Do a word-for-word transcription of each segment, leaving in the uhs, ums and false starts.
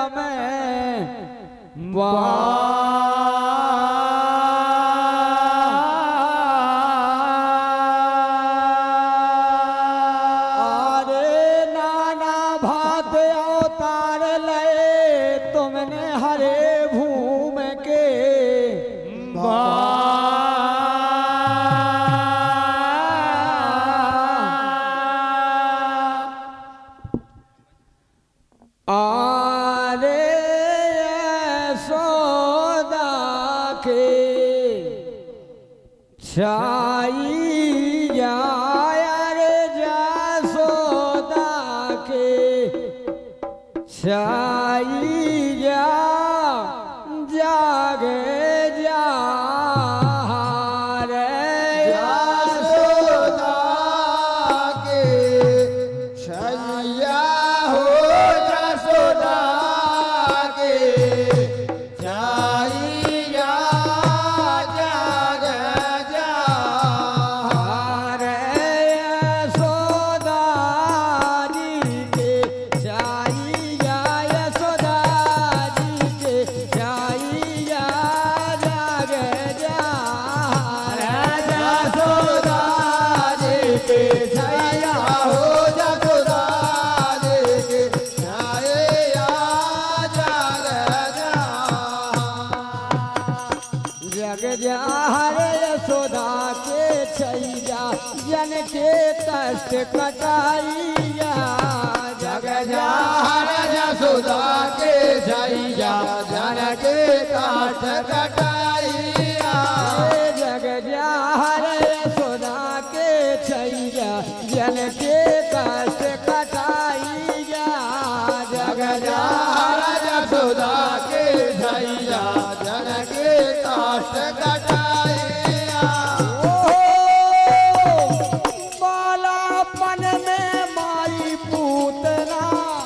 कदम अरे नाना भात अवतार ले तुमने हरे भूम के आरे यशोदा के छाई जाया रे यशोदा के छाई जा जागे जा रे यशोदा के छैया हो यशोदा के छैया जाग जा रे यशोदा जी के छाई जा यशोदा जी के छाई जा जागे जा रे यशोदा जी के छैया हो यशोदा जी के छैया जाग जा जग जा रे यशोदा के छैया जन के कष्ट कटाइया जग जा यशोदा के छैया जन के काट कटाइया जग जा रे यशोदा के छैया जन के कष्ट कटाइया जग जा यशोदा के छैया जन के काट कटाइया बालापन में माई पूतना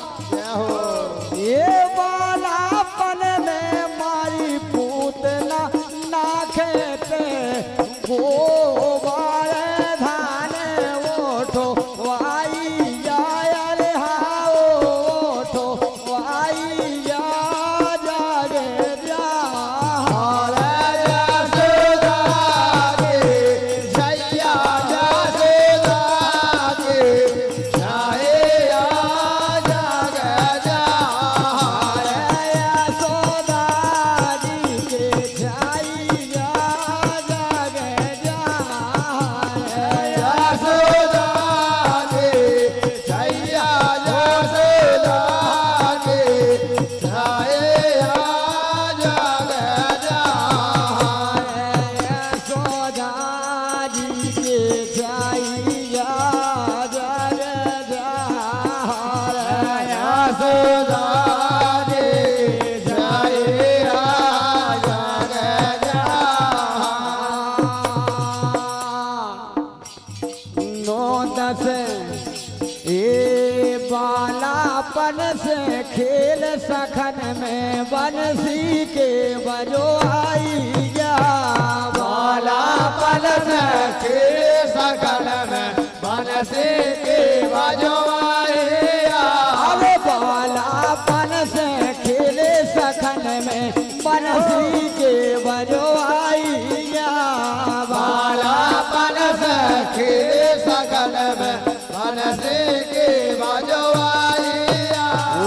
ये बालापन में माई पूतना ना खेते गोबर धान ओठो वाई जाया रे हाओ ओठो वाई जा जागे जा यशोदा के छैया यशोदा के छैया जाग जा यशोदा जी के छाइया जागे जा यशोदा के छैया यशोदा के छैया जाग जा यशोदा जी के छाइया जागे जा यशोदा के छैया जाग जा नौ दस ए बालापन से खेल सखन में बंसी के बजो आई जा बालापन के सकल में बनसे के बजवाइया अरे बालापन से खेले सखन में बंसी के बजो आई जा बालापन के सकल में बनसे के बजवाइया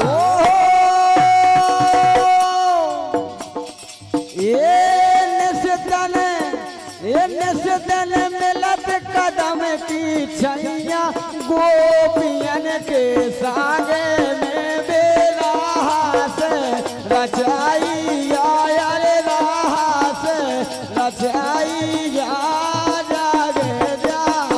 ये निस्दन ये निस्दन मिलत कदम की छैया गोपियन के सागे में बेला से रचाई आया रे राह से रचाई जा जागे जा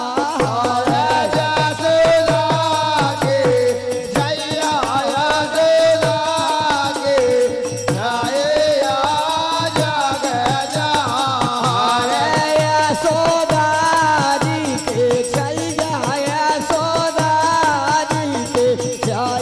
यशोदा के छैया यशोदा के छैया जाग जा यशोदा जी के छैया यशोदा जी के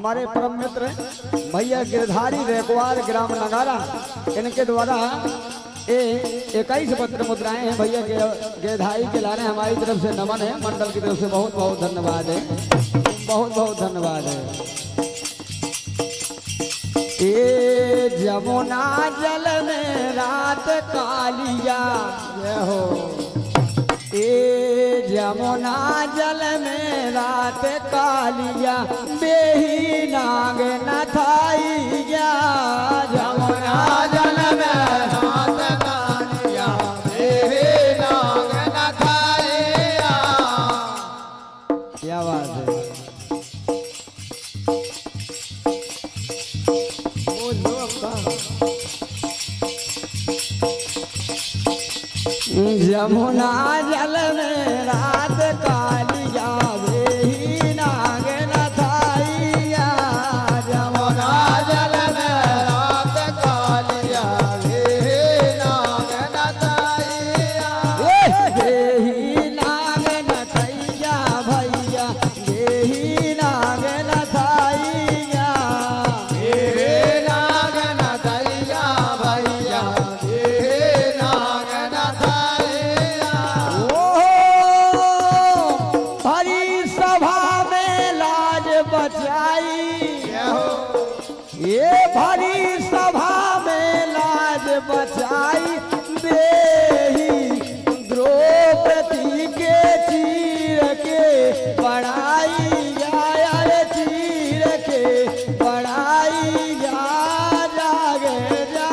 हमारे परम मित्र भैया गिरधारी रेकवार ग्राम नगारा, इनके द्वारा ये इक्कीस पत्र मुद्राएं हैं। भैया गिरधारी के लाने हमारी तरफ से नमन है, मंडल की तरफ से बहुत बहुत धन्यवाद है, बहुत बहुत धन्यवाद है। ये जमुना जल में रात कालिया हो, ए जमुना जल में रात कालिया बेही नाग न थाइया। जमुना जल में रात कालिया बेही नाग न थाइया। क्या बात है, बोलो जमुना जल में रात कालिया बेही नाग न थाइया। जमुना जल में रात कालिया बेही नाग न थाइया। बेही नाग न थाइया भैया, बेही नाग न थाइया। बेही नाग न थाइया भैया, बेही नाग न थाइया। ये भरी सभा में लाज बचाई बेही द्रौपदी के चीर के बड़ाई या चीर के बड़ाई जा जागे जा।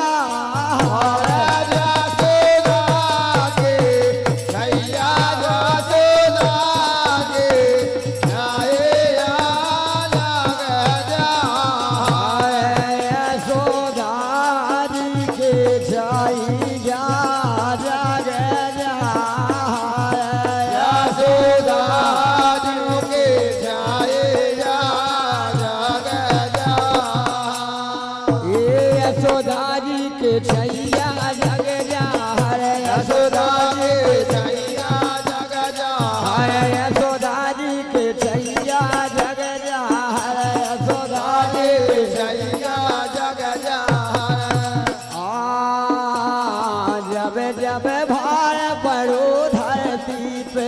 जब भार पड़ो धरती पे,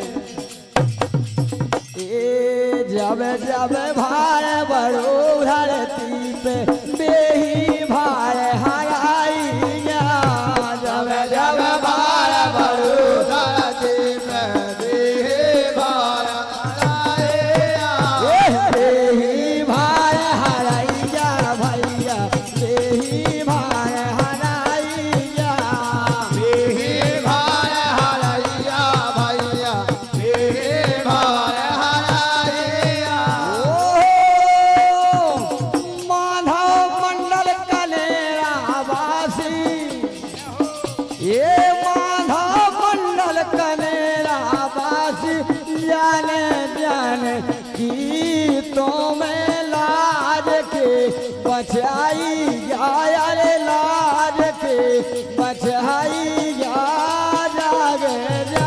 ए जब जब भार पड़ो धरती पे बेही भार हराई जा। जब जब भार पड़ो धरती पे बेही भार हराई जा। बेही भार हराई जा भैया, बेही भार हराई जा। ये माधव मंडल कनेरा बासी जाने जाने गीतों में लाज के बचाई जाया रे, लाज के बचाई जा जागे जा।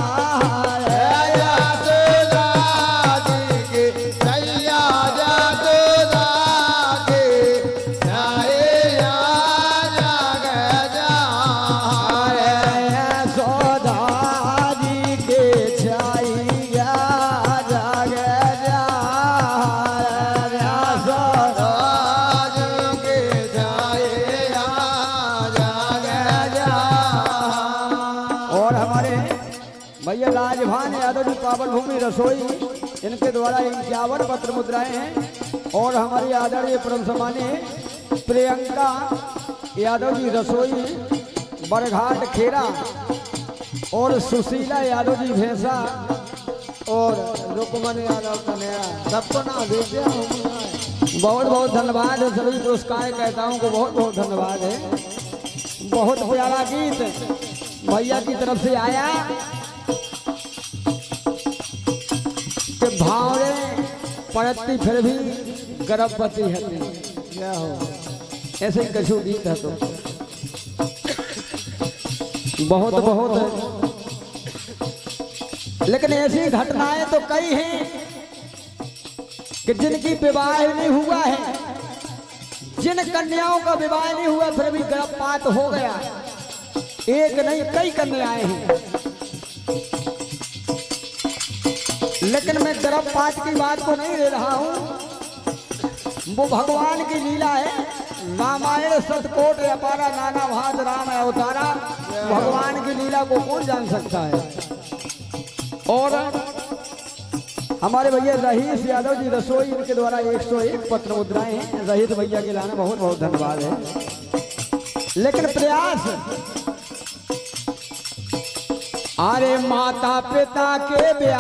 भैया लाजवान यादव जी पावन भूमि रसोई, इनके द्वारा इक्यावन पत्र मुद्राएं हैं। और हमारी आदरणीय परम सम्मानीय प्रियंका यादव जी रसोई बरघाट खेरा, और सुशीला यादव जी भैंसा, और रुकमन यादव कन्हैया, सबको ना देते बहुत बहुत धन्यवाद है। सभी पुरस्कार कहताओं को बहुत बहुत धन्यवाद है। बहुत प्यारा गीत भैया की तरफ से आया कि भावरे पड़ती फिर भी गर्भवती है, क्या हो ऐसे ही कछु गीत है। तो बहुत बहुत, लेकिन ऐसी घटनाएं तो कई हैं कि जिनकी विवाह नहीं हुआ है, जिन कन्याओं का विवाह नहीं हुआ फिर भी गर्भपात हो गया, एक नहीं कई कन्याएं हैं। लेकिन मैं गर्भपात की बात को नहीं ले रहा हूं, वो भगवान की लीला है। रामायण सतकोट अपारा नाना भात राम अवतारा, भगवान की लीला को कौन जान सकता है। और हमारे भैया रहीश यादव जी रसोई, इनके द्वारा एक सौ एक पत्र मुद्राएं हैं। रहीश भैया के लाने बहुत बहुत धन्यवाद है। लेकिन प्रयास, अरे माता पिता के